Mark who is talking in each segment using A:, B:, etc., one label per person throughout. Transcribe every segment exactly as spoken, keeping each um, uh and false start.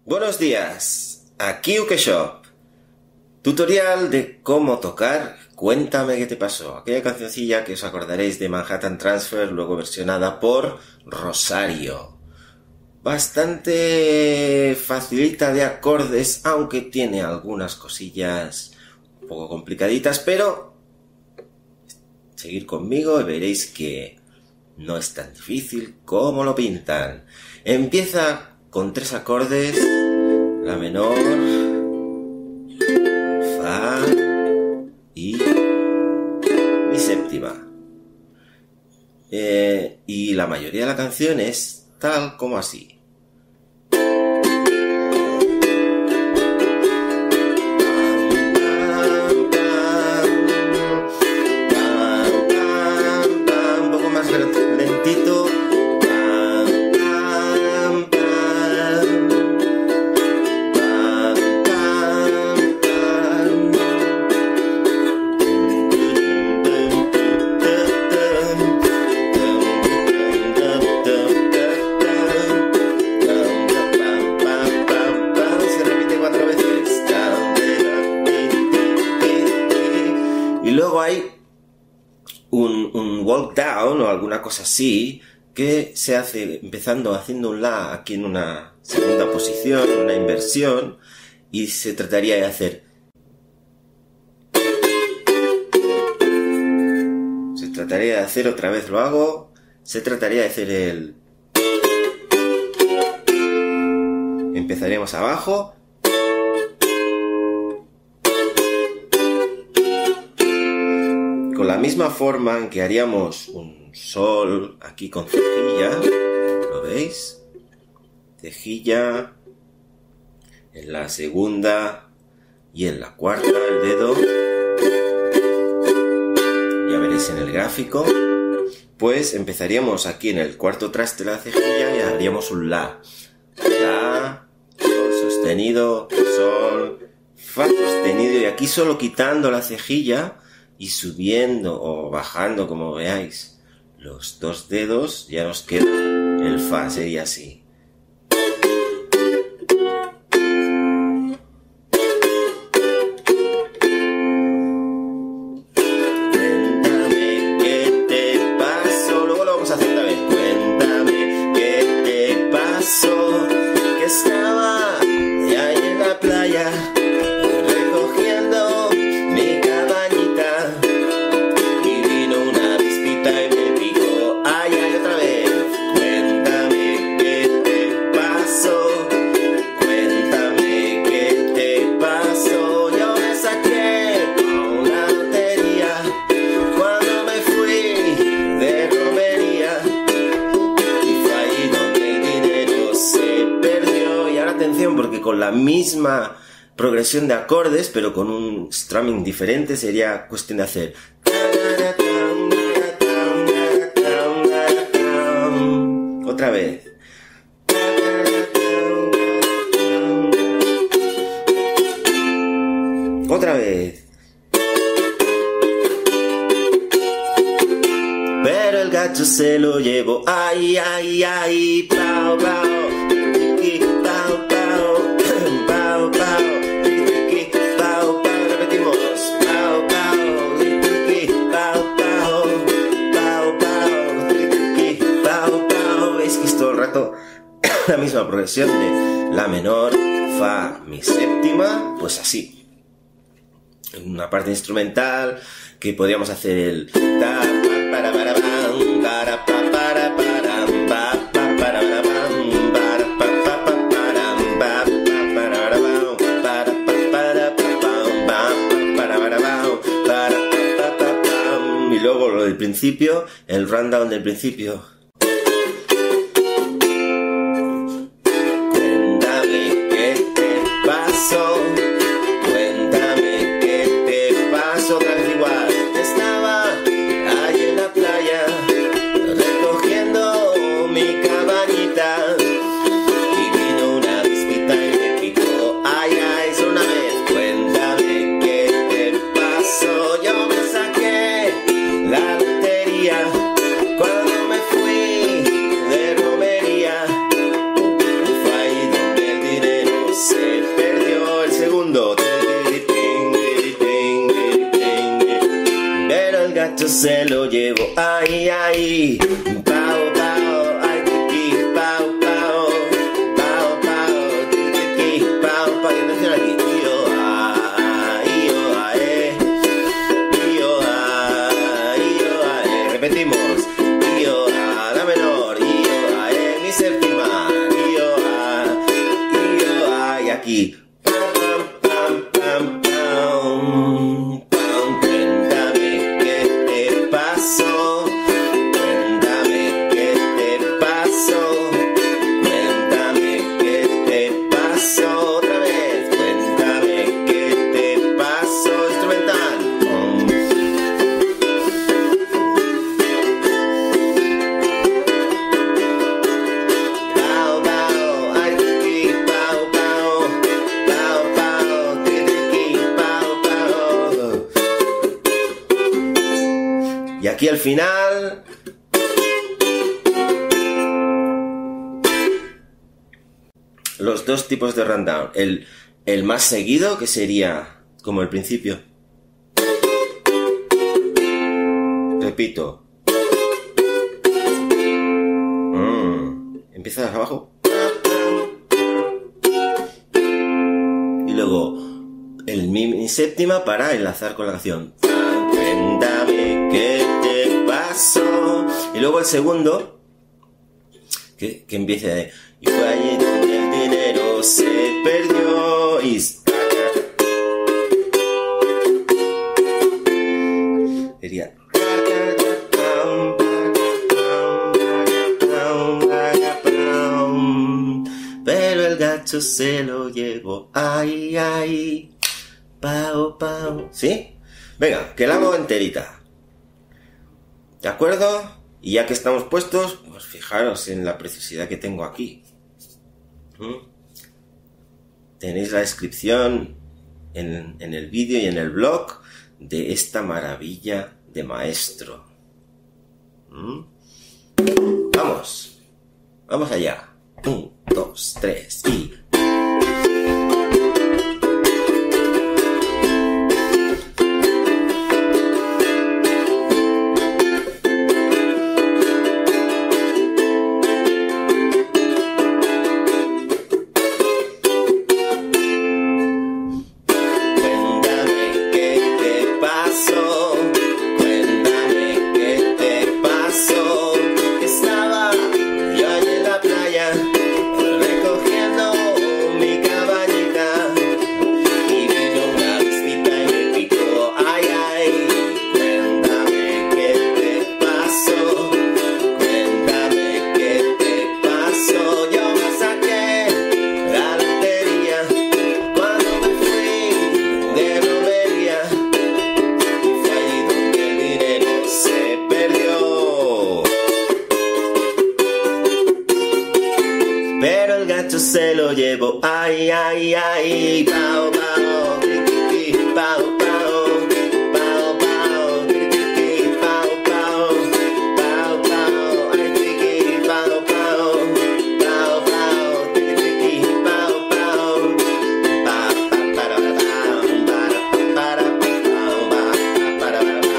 A: Buenos días, aquí Ukeshop. Tutorial de cómo tocar Cuéntame qué te pasó. Aquella cancioncilla que os acordaréis de Manhattan Transfer, luego versionada por Rosario. Bastante facilita de acordes, aunque tiene algunas cosillas un poco complicaditas, pero seguid conmigo y veréis que no es tan difícil como lo pintan. Empieza con tres acordes: la menor, fa y mi séptima. Eh, y la mayoría de la canción es tal como así. Un poco más lentito. Y luego hay un, un walk down o alguna cosa así que se hace empezando haciendo un la aquí en una segunda posición, una inversión, y se trataría de hacer se trataría de hacer otra vez lo hago se trataría de hacer el empezaríamos abajo, con la misma forma en que haríamos un sol aquí con cejilla, ¿lo veis? Cejilla en la segunda y en la cuarta el dedo, ya veréis en el gráfico. Pues empezaríamos aquí en el cuarto traste de la cejilla y haríamos un la, la, sol sostenido, sol, fa sostenido, y aquí solo quitando la cejilla y subiendo o bajando, como veáis, los dos dedos, ya nos queda el fa, sería así. Cuéntame qué te pasó, luego lo vamos a hacer otra vez. Cuéntame qué te pasó, que estaba ahí en la playa recogiendo mi cabañita y vino una avispita y me picó. Ay, ay, otra vez. Cuéntame qué te pasó, cuéntame qué te pasó. Yo me saqué una lotería cuando me fui de romería y fue ahí donde el dinero se perdió. Y ahora atención, porque con la misma progresión de acordes, pero con un strumming diferente, sería cuestión de hacer otra vez. Otra vez. Pero el gato se lo llevó. Ay, ay, ay, pao, pao. Pao, pao, pao, pao. Pao, pao, repetimos. Pao, pao, pao, pao. Pao, pao, pao, pao. Veis que es todo el rato la misma progresión de la menor, fa, mi séptima, pues así. En una parte instrumental que podríamos hacer el ta pa para para pam para pa para para pa pa para para pam para pa pa pa para pa pa para para pam para pa para pa pam pa para para pam para pa pa pam, y luego lo del principio, el rundown del principio. Cuéntame qué te pasó, cuéntame qué te pasó, otra vez igual. Estaba ahí en la playa recogiendo mi cabañita y vino una avispita y me picó. Ay, ay, solo una vez. Cuéntame qué te pasó. Yo me saqué la lotería cuando me fui gato se lo llevo, ay, ay, pao, pao, ay, tiki, pao, pao, pao, pao, tiki, pao, pao, y atención aquí, io, a, io, a, e, io, a, io, a, e, repetimos, io, a, la menor, io, a, e, mi séptima, io, a, io, a, y aquí, pam, pam, pam, pam, pam, pam, cuéntame qué te pasó, cuéntame qué te pasó, cuéntame qué te pasó, otra vez, cuéntame qué te pasó, instrumental. Pum. Pao, pao, ay, tiki, pao, pao, pao, pao, tiki, pao, pao. Y aquí al final, los dos tipos de rundown. El, el más seguido, que sería como el principio. Repito. Mm. Empieza desde abajo. Y luego el mi, mi séptima para enlazar con la canción. Cuéntame qué te pasó. Y luego el segundo, que, que empieza de... Y fue allí donde el dinero se perdió y... Sería... Pero el gato se lo llevó, ay, ay, pao, pao. ¿Sí? Venga, que la hago enterita. ¿De acuerdo? Y ya que estamos puestos, pues fijaros en la preciosidad que tengo aquí. ¿Mm? Tenéis la descripción en, en el vídeo y en el blog de esta maravilla de maestro. ¿Mm? Vamos, vamos allá. Un, dos, tres y... se lo llevo, ay, ay, ay, pao, pao, tiki, pao, pao, pao, pao, tiki, pao, pao, pao, pao, ay, tiki, pao, pao, pao, pao, tiki, pao, pao, pa, pa, para, para, para, para, para,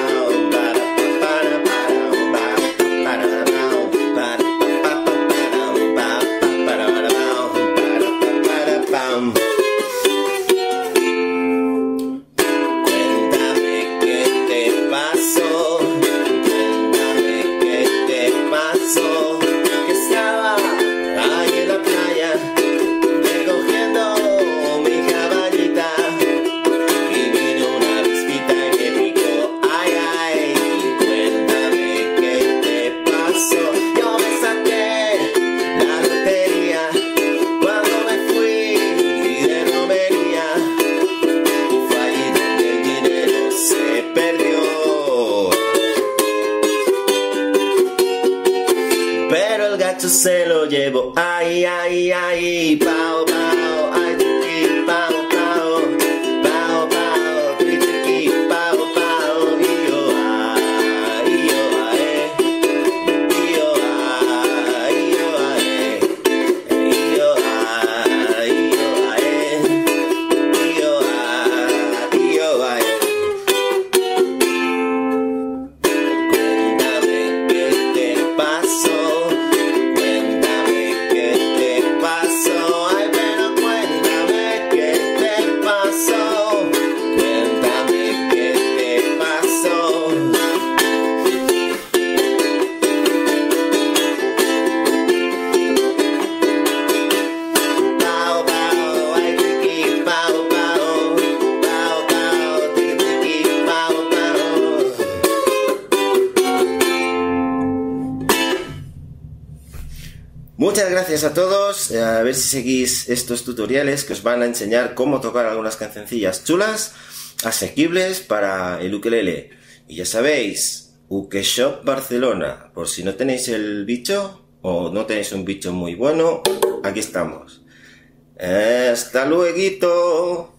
A: cuéntame qué te pasó, cuéntame qué te pasó, que estaba ahí en la playa recogiendo mi cabañita y vino una avispita y me picó, ay, ay, cuéntame qué te pasó, yo me saqué la lotería cuando me fui de romería y fue allí donde el dinero se perdió. Pero el gato se lo llevó, ay, ay, ay, pao, pao, ay, tiki, pao, pao, pao, pao, tiki, pao, pao, io, a, io, a, e, io, a, io, a, e, io, a, io, a, e, io, a, io, a, e. Muchas gracias a todos, a ver si seguís estos tutoriales que os van a enseñar cómo tocar algunas cancioncillas chulas, asequibles para el ukelele. Y ya sabéis, Ukeshop Barcelona, por si no tenéis el bicho o no tenéis un bicho muy bueno, aquí estamos. ¡Hasta luego!